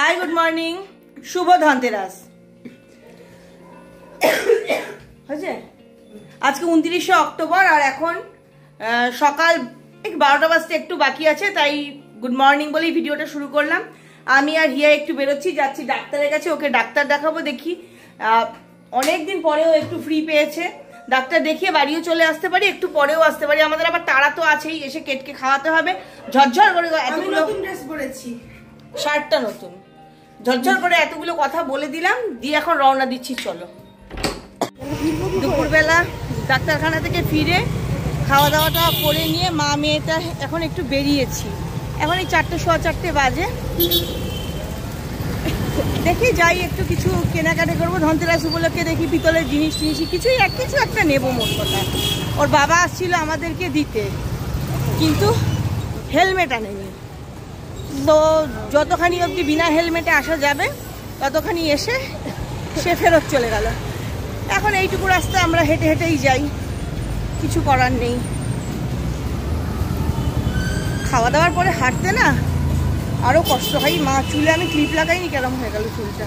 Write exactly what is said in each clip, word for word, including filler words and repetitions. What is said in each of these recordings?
हाय good morning शुभ धनतेरस आज के उनत्रिशे अक्टोबर और এখন সকাল বারোটা বাজতে একটু বাকি আছে তাই গুড মর্নিং বলেই ভিডিওটা শুরু করলাম। আমি আর হিয়া একটু বেরোচ্ছি, যাচ্ছি ডাক্তারের কাছে, ওকে ডাক্তার দেখাবো। দেখি অনেকদিন পরেও একটু ফ্রি পেয়েছে, ডাক্তার দেখিয়ে বাড়িও চলে আসতে পারি, একটু পরেও আসতে পারি। আমাদের আবার তাড়া তো আছেই, এসে কেটকে খাওয়াতে হবে। ঝরঝর করে এতগুলো ড্রেস পরেছি, শার্টটা নতুন, ঝরঝর করে এতগুলো কথা বলে দিলাম, দিয়ে এখন রওনা দিচ্ছি। চলো। দুপুরবেলা ডাক্তারখানা থেকে ফিরে খাওয়া দাওয়াটা করে নিয়ে মা মেয়েটা এখন একটু বেরিয়েছি। এখন এই চারটে সোয়া চারটে বাজে, দেখি যাই একটু কিছু কেনাকাটা করবো ধনতেরাস উপলক্ষে। দেখি পিতলের জিনিস টিনিস কিছুই এক কিছু একটা নেবো। মোট কথা ওর বাবা আসছিল আমাদেরকে দিতে, কিন্তু হেলমেট আনেনি, তো যতখানি অবধি বিনা হেলমেটে আসা যাবে ততখানি এসে সে ফেরত চলে গেল। এখন এইটুকু রাস্তা আমরা হেঁটে হেঁটেই যাই, কিছু করার নেই। খাওয়া দাওয়ার পরে হাঁটতে না আরও কষ্ট হয়। মা চুলে আমি ক্লিপ লাগাইনি, কেরম হয়ে গেল চুলটা।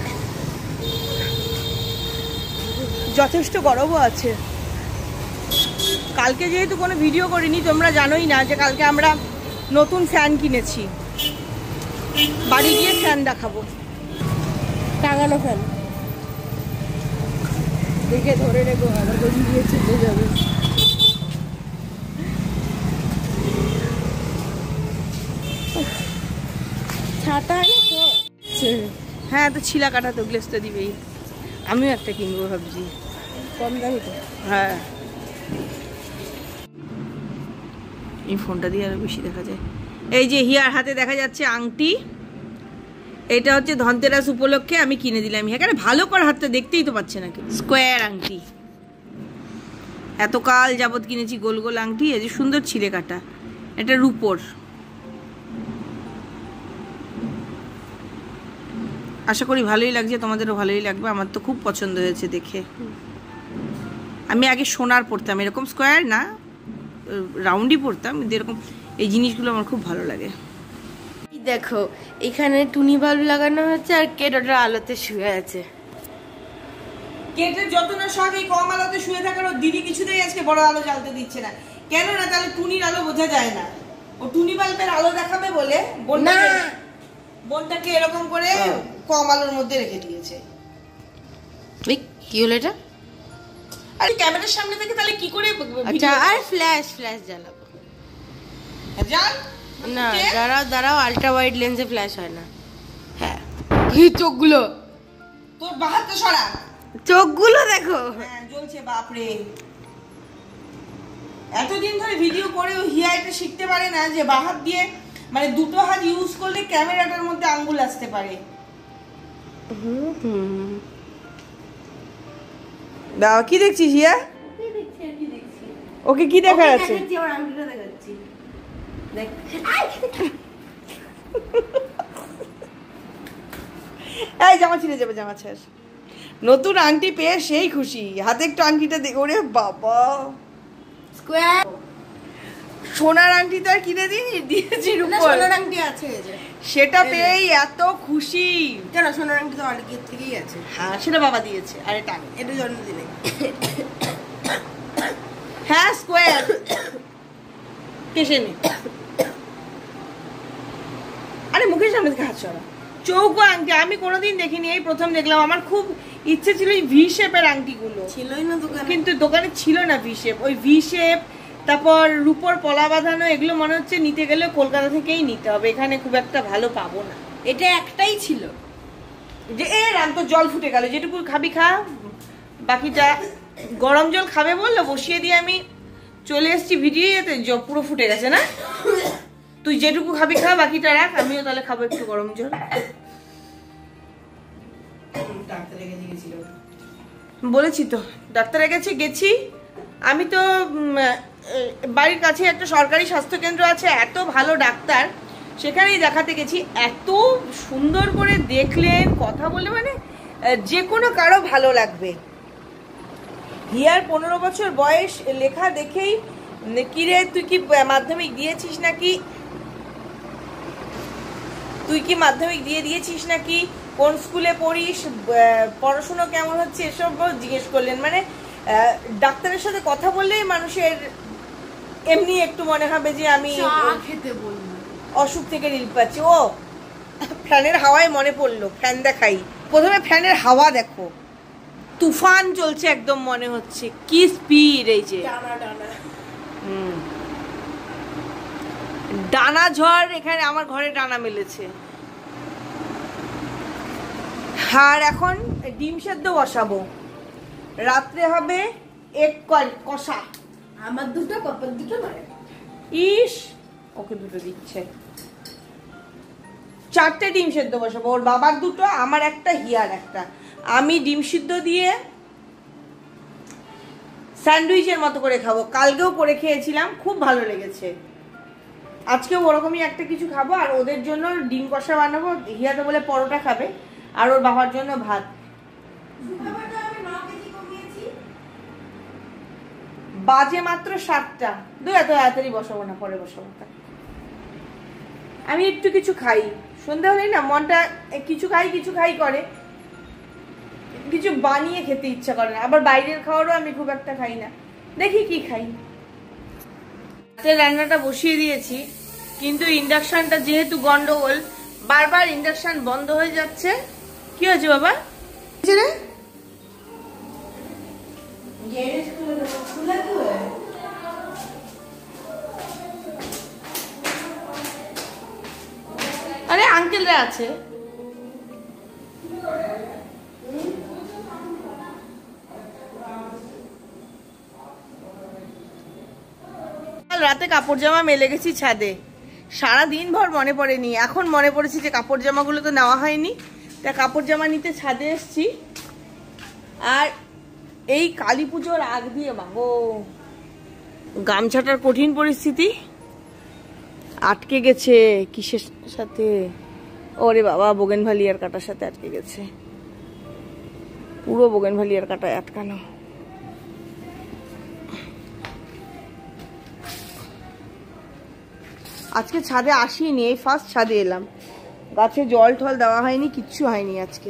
যথেষ্ট গরমও আছে। কালকে যেহেতু কোনো ভিডিও করিনি, তোমরা জানোই না যে কালকে আমরা নতুন ফ্যান কিনেছি, বাড়ি গিয়ে ফ্যান দেখাবো। টাঙানো ফ্যান দেখে ধরে রেখো, আবার গলি গিয়ে চলে যাবে। ছাতা তো হ্যাঁ, তো ছিলা কাটা তো গ্লেস তো দিবেই। আমিও একটা কিনবো ভাবছি, কম দামি তো। হ্যাঁ, এই ফোনটা দিয়ে আরো বেশি দেখা যায়। এই যে হিয়ার হাতে দেখা যাচ্ছে আংটি, এটা হচ্ছে ধনতেরাস উপলক্ষে আমি কিনে দিলাম। এখানে ভালো করে হাতটা দেখতেই তো পাচ্ছে নাকি। স্কোয়ার আংটি, এতকাল যাবত কিনেছি গোল গোল আংটি। এই যে সুন্দর ছিলে কাটা, এটা রূপোর। আশা করি ভালোই লাগছে, তোমাদেরও ভালোই লাগবে। আমার তো খুব পছন্দ হয়েছে দেখে। আমি আগে সোনার পরতাম, এরকম স্কোয়ার না রাউন্ডই পরতাম, কিন্তু এরকম এই জিনিসগুলো আমার খুব ভালো লাগে। দেখো এখানে টুনি বাল্ব লাগানো হচ্ছে, আর কেট ওটার আলোতে শুয়ে আছে। কেটের যত না শখ এই কম আলোতে শুয়ে থাকার, ওর দিদি কিছুতেই আজকে বড় আলো জ্বালতে দিচ্ছে না। কেন না, তাহলে টুনির আলো বোঝা যায় না। ও টুনি বাল্বের আলো দেখাবে বলে বোনটাকে বোনটাকে এরকম করে কম আলোর মধ্যে রেখে দিয়েছে। কি হলো এটা? আরে ক্যামেরার সামনে থেকে তাহলে কি করে? আচ্ছা, আর ফ্ল্যাশ ফ্ল্যাশ জ্বালাবো। জ্বাল না, দাঁড়াও দাঁড়াও, আল্ট্রা ওয়াইড লেন্সে ফ্ল্যাশ হয় না। হ্যাঁ, এই চোখগুলো তোর বাহাতে সরা, চোখগুলো দেখো। হ্যাঁ জ্বলছে, বাপরে। এতদিন ধরে ভিডিও করেও হিয়া এটা শিখতে পারে না যে বাহাত দিয়ে, মানে দুটো হাত ইউজ করলে ক্যামেরাটার মধ্যে আঙ্গুল আসতে পারে। হুম হুম দাও, কি দেখছিস হিয়া? কি দেখছি আর কি দেখছি? ওকে কি দেখা যাচ্ছে? ওকে আমার আঙ্গুলটা দেখাচ্ছি। দেখ, এই জামা ছিঁড়ে যাবে, জামা ছাড়। নতুন আংটি পেয়ে সেই খুশি, হাতে একটু আংটিটা দেখ। ওরে বাবা, স্কোয়ার সোনার আংটি তো আর কিনে দিই, দিয়েছি রূপোর। সোনার আংটি আছে, সেটা পেয়েই এত খুশি। কেন, সোনার আংটি তো অনেকের থেকেই আছে। হ্যাঁ, সেটা বাবা দিয়েছে। আরে টান, এটা জন্মদিনে। হ্যাঁ স্কোয়ার কেসে নে। আরে মুখের সামনে থেকে হাত সরা। চৌকো আংটি আমি কোনোদিন দেখিনি, এই প্রথম দেখলাম। আমার খুব ইচ্ছে ছিল এই ভি শেপের আংটিগুলো, ছিলই না দোকানে, কিন্তু দোকানে ছিল না ভি শেপ। ওই ভি শেপ, তারপর রূপোর পলা বাঁধানো, এগুলো মনে হচ্ছে নিতে গেলে কলকাতা থেকেই নিতে হবে, এখানে খুব একটা ভালো পাবো না। এটা একটাই ছিল যে এ রাম, তো জল ফুটে গেল। যেটুকু খাবি খা, বাকিটা গরম জল খাবে বললো, বসিয়ে দিয়ে আমি চলে এসেছি ভিডিও এতে, পুরো ফুটে গেছে না। তুই যেটুকু খাবি খা, বাকিটা রাখ, আমিও তাহলে খাবো একটু গরম জল। বলেছি তো ডাক্তারের কাছে গেছি। আমি তো বাড়ির কাছে একটা সরকারি স্বাস্থ্যকেন্দ্র আছে, এত ভালো ডাক্তার, সেখানেই দেখাতে গেছি। এত সুন্দর করে দেখলেন, কথা বলে, মানে যে কোনো কারো ভালো লাগবে। হিয়ার পনেরো বছর বয়স, লেখা দেখেই কিরে তুই কি মাধ্যমিক দিয়েছিস নাকি তুই কি মাধ্যমিক দিয়ে দিয়েছিস নাকি, কোন স্কুলে পড়িস, পড়াশোনা কেমন হচ্ছে, এসব জিজ্ঞেস করলেন। মানে ডাক্তারের সাথে কথা বললেই মানুষের এমনি একটু মনে হবে যে আমি খেতে বলবো, অসুখ থেকে রিলিফ পাচ্ছি। ও ফ্যানের হাওয়ায় মনে পড়লো, ফ্যান দেখাই। প্রথমে ফ্যানের হাওয়া দেখো, তুফান চলছে একদম, মনে হচ্ছে কি স্পিড। এই যে হুম ডানা ঝড়, এখানে আমার ঘরে ডানা মেলেছে। আর এখন ডিম সেদ্ধ বসাবো, রাত্রে হবে এক কষা। আমার দুটো, পাপার দুটো নয়। ইস, ওকে দুটো দিচ্ছে। চারটে ডিম সেদ্ধ বসাবো, ওর বাবার দুটো, আমার একটা, হিয়ার একটা। আমি ডিম সিদ্ধ দিয়ে স্যান্ডউইচের মতো করে খাবো। কালকেও করে খেয়েছিলাম, খুব ভালো লেগেছে। আজকেও ওরকমই একটা কিছু খাবো। আর ওদের জন্য ডিম কষা বানাবো, হিয়া তো বলে পরোটা খাবে, আর ওর বাবার জন্য ভাত। বাজে মাত্র সাতটা, দু এত তাড়াতাড়ি বসাবো না, পরে বসাবো। আমি একটু কিছু খাই, সন্ধ্যা হলেই না মনটা কিছু খাই কিছু খাই করে, কিছু বানিয়ে খেতে ইচ্ছা করে না। আবার বাইরের খাওয়ারও আমি খুব একটা খাই না, দেখি কি খাই। রান্নাটা বসিয়ে দিয়েছি, কিন্তু ইন্ডাকশনটা যেহেতু গন্ডগোল, বারবার ইন্ডাকশন বন্ধ হয়ে যাচ্ছে। কি হয়েছে বাবা? আরে আঙ্কেলরা আছে। রাতে কাপড় জামা মেলে গেছি ছাদে, সারাদিন ভর মনে পড়েনি, এখন মনে পড়েছে যে কাপড় জামাগুলো তো নেওয়া হয়নি, তা কাপড় জামা নিতে ছাদে এসছি। আর এই কালী পুজোর আগ দিয়ে বাবু গামছাটার কঠিন পরিস্থিতি, আটকে গেছে। কিসের সাথে? ওরে বাবা, বোগেনভ্যালিয়ার কাটার সাথে আটকে গেছে, পুরো বোগেনভ্যালিয়ার কাটায় আটকানো। আজকে ছাদে আসিনি, এই ফার্স্ট ছাদে এলাম। গাছে জল টল দেওয়া হয়নি, কিচ্ছু হয়নি আজকে।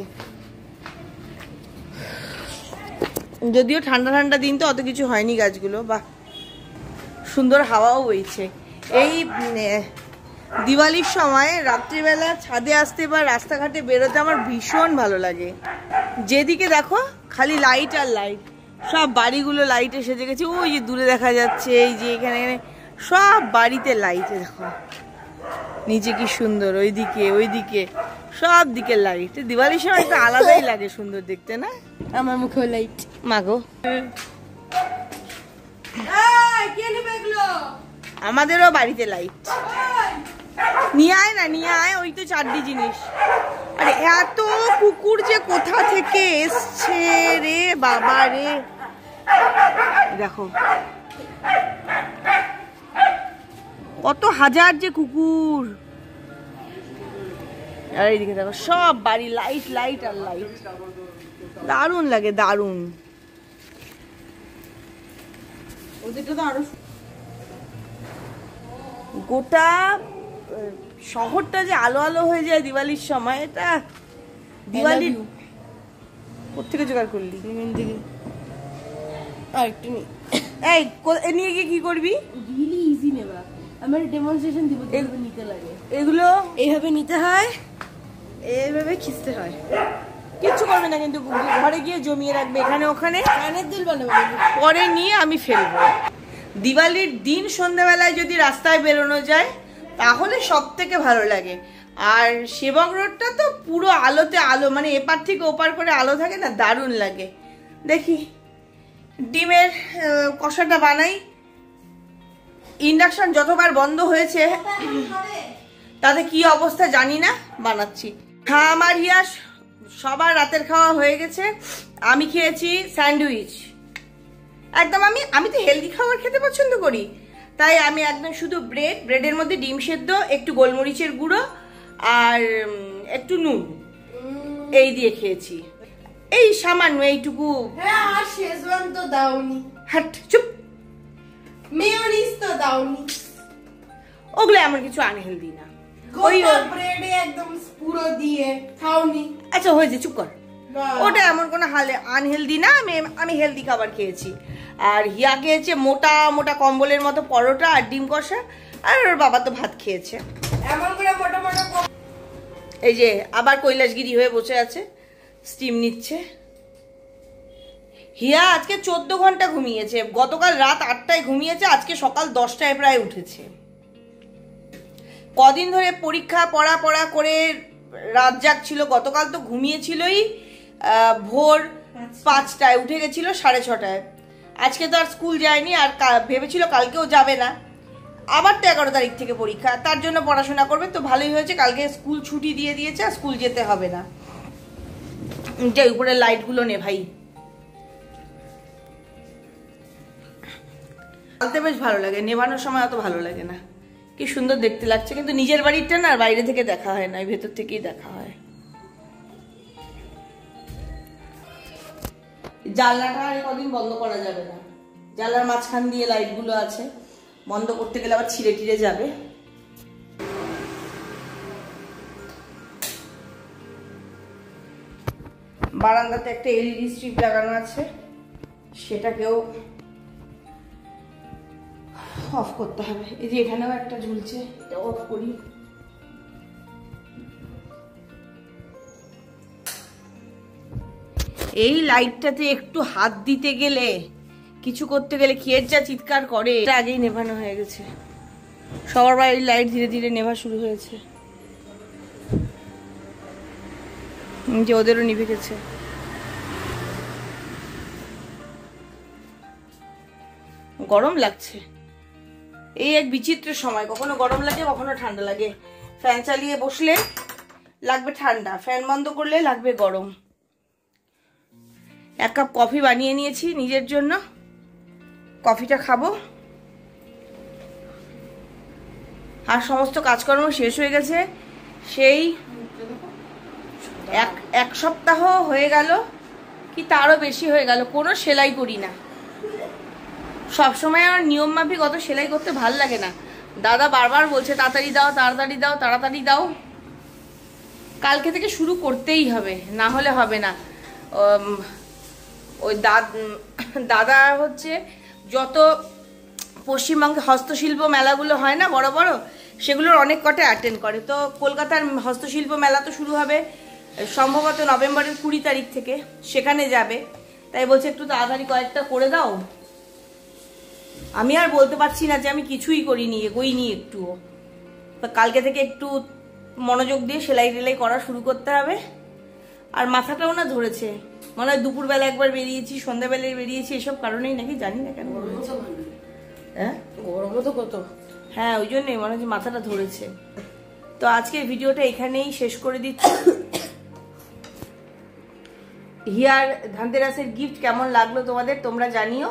যদিও ঠান্ডা ঠান্ডা দিন তো অত কিছু হয়নি গাছগুলো, বাহ সুন্দর হাওয়াও বইছে। এই দিওয়ালির সময় রাত্রিবেলা ছাদে আসতে বা রাস্তাঘাটে বেরোতে আমার ভীষণ ভালো লাগে। যেদিকে দেখো খালি লাইট আর লাইট, সব বাড়িগুলো লাইটে সেজে গেছে। ওই যে দূরে দেখা যাচ্ছে, এই যে এখানে সব বাড়িতে লাইটে দেখো, নিচে কি সুন্দর, ওইদিকে ওইদিকে সব দিকে লাইট। দিওয়ালির সময় একটু আলাদাই লাগে, সুন্দর দেখতে না? আমার মুখেও লাইট। মাগো আমাদেরও বাড়িতে লাইট। নিয়ে আয় না, নিয়ে আয়, ওই তো চারটি জিনিস। আরে এত কুকুর যে কোথা থেকে এসছে রে বাবা রে, দেখো কত হাজার যে কুকুর। আর এইদিকে দেখো সব বাড়ি লাইট লাইট আর লাইট, দারুণ লাগে, দারুণ। ওদেরটা তো আরো, গোটা শহরটা যে আলো আলো হয়ে যায় দিওয়ালির সময়। এটা দিওয়ালি কোথেকে জোগাড় করলি? এই নিয়ে গিয়ে কি করবি? রিয়েলি ইজি নেবা, আমার ডেমনস্ট্রেশন দিব কিভাবে নিতে লাগে। এগুলো এইভাবে নিতে হয়, এইভাবে খিচতে হয়, কিচ্ছু করবে না কিন্তু ঘরে গিয়ে জমিয়ে রাখবে এখানে ওখানে, কানের দুল বানাবে, পরে নিয়ে আমি ফেলবো। দিওয়ালির দিন সন্ধ্যাবেলায় যদি রাস্তায় বেরোনো যায় তাহলে সব থেকে ভালো লাগে। আর সেবক রোডটা তো পুরো আলোতে আলো, মানে এপার থেকে ওপার করে আলো থাকে না, দারুণ লাগে। দেখি ডিমের কষাটা বানাই। ইন্ডাকশন যতবার বন্ধ হয়েছে তাতে কি অবস্থা জানি না, বানাচ্ছি। হ্যাঁ আমার হিয়া সবার রাতের খাওয়া হয়ে গেছে। আমি খেয়েছি স্যান্ডউইচ, একদম আমি আমি তো হেলদি খাবার খেতে পছন্দ করি, তাই আমি একদম শুধু ব্রেড, ব্রেডের মধ্যে ডিম সেদ্ধ, একটু গোলমরিচের গুঁড়ো আর একটু নুন, এই দিয়ে খেয়েছি। এই সামান্য এইটুকু। হ্যাঁ আর শেজওয়ান তো দাওনি। হাট চুপ, মেয়োনিজ তো দাওনি। ওগুলো আমার কিছু আনহেলদি না, ওই ব্রেডে একদম পুরো দিয়ে খাওনি। আচ্ছা হয়েছে, চুপ কর। ওটা এমন কোনো হালে আনহেলদি না, আমি আমি হেলদি খাবার খেয়েছি। আর হিয়া খেয়েছে মোটা মোটা কম্বলের মতো পরোটা আর ডিম কষা, আর ওর বাবা তো ভাত খেয়েছে। এমন করে মোটা মোটা এই যে আবার কৈলাসগিরি হয়ে বসে আছে, স্টিম নিচ্ছে। হিয়া আজকে চোদ্দ ঘন্টা ঘুমিয়েছে। গতকাল রাত আটটায় ঘুমিয়েছে, আজকে সকাল দশটায় প্রায় উঠেছে। কদিন ধরে পরীক্ষা পড়া পড়া করে রাত জাগছিল। গতকাল তো ঘুমিয়েছিলই ভোর পাঁচটায়, উঠে গেছিল সাড়ে ছটায়। আজকে তো আর স্কুল যায়নি, আর ভেবেছিল কালকেও যাবে না। আবার তো এগারো তারিখ থেকে পরীক্ষা, তার জন্য পড়াশোনা করবে। তো ভালোই হয়েছে, কালকে স্কুল ছুটি দিয়ে দিয়েছে, আর স্কুল যেতে হবে না। যে উপরে লাইটগুলো নে ভাই, জ্বালতে বেশ ভালো লাগে, নেভানোর সময় অত ভালো লাগে না। কি সুন্দর দেখতে লাগছে, কিন্তু নিজের বাড়িটা না বাইরে থেকে দেখা হয় না, ভেতর থেকেই দেখা হয়। জানলাটা আর কদিন বন্ধ করা যাবে না, জানলার মাঝখান দিয়ে লাইটগুলো আছে, বন্ধ করতে গেলে আবার ছিঁড়ে টিড়ে যাবে। বারান্দাতে একটা এলইডি স্ট্রিপ লাগানো আছে, সেটাকেও অফ করতে হবে। এই যে এখানেও একটা ঝুলছে, এটা অফ করি। এই লাইটটাতে একটু হাত দিতে গেলে, কিছু করতে গেলে খেয়ের যা চিৎকার করে, এটা আগেই নেভানো হয়ে গেছে। সবার বাড়ির লাইট ধীরে ধীরে নেভা শুরু হয়েছে, যে ওদেরও নিভে গেছে। গরম লাগছে, এই এক বিচিত্র সময়, কখনো গরম লাগে কখনো ঠান্ডা লাগে। ফ্যান চালিয়ে বসলে লাগবে ঠান্ডা, ফ্যান বন্ধ করলে লাগবে গরম। এক কাপ কফি বানিয়ে নিয়েছি নিজের জন্য, কফিটা খাবো। আর সমস্ত কাজকর্ম শেষ হয়ে গেছে। সেই এক এক সপ্তাহ হয়ে গেল কি তারও বেশি হয়ে গেল, কোনো সেলাই করি না। সবসময় আমার নিয়ম মাফিক অত সেলাই করতে ভাল লাগে না। দাদা বারবার বলছে তাড়াতাড়ি দাও তাড়াতাড়ি দাও তাড়াতাড়ি দাও। কালকে থেকে শুরু করতেই হবে, না হলে হবে না। ওই দাদা হচ্ছে যত পশ্চিমবঙ্গে হস্তশিল্প মেলাগুলো হয় না বড় বড়, সেগুলোর অনেক কটা অ্যাটেন্ড করে। তো কলকাতার হস্তশিল্প মেলা তো শুরু হবে সম্ভবত নভেম্বরের কুড়ি তারিখ থেকে, সেখানে যাবে। তাই বলছে একটু তাড়াতাড়ি কয়েকটা করে দাও। আমি আর বলতে পারছি না যে আমি কিছুই করিনি, এগোইনি একটুও। তো কালকে থেকে একটু মনোযোগ দিয়ে সেলাই টেলাই করা শুরু করতে হবে। আর মাথাটাও না ধরেছে, মনে হয় দুপুরবেলা একবার বেরিয়েছি, সন্ধ্যাবেলায় বেরিয়েছি, এসব কারণেই নাকি, জানি না কেন। হ্যাঁ গরমও তো কত, হ্যাঁ ওই জন্যই মনে হচ্ছে মাথাটা ধরেছে। তো আজকের ভিডিওটা এখানেই শেষ করে দিচ্ছি। হিয়ার ধানতেরাসের গিফট কেমন লাগলো তোমাদের তোমরা জানিও।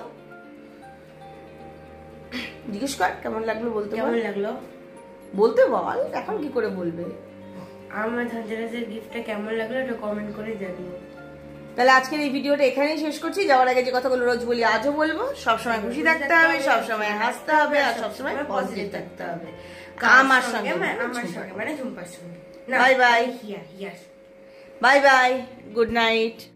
জিজ্ঞেস কর কেমন লাগলো, বলতে কেমন লাগলো বলতে বল, এখন কি করে বলবে। আমার ধানতেরাসের গিফটটা কেমন লাগলো এটা কমেন্ট করে জানিও। তাহলে আজকের এই ভিডিওটা এখানেই শেষ করছি। যাওয়ার আগে যে কথাগুলো রোজ বলি আজও বলবো, সবসময় খুশি থাকতে হবে, সবসময় হাসতে হবে, আর সবসময় পজিটিভ থাকতে হবে। আমার সঙ্গে আমার সঙ্গে মানে ঝুম্পার সঙ্গে। Bye bye, bye bye, good night.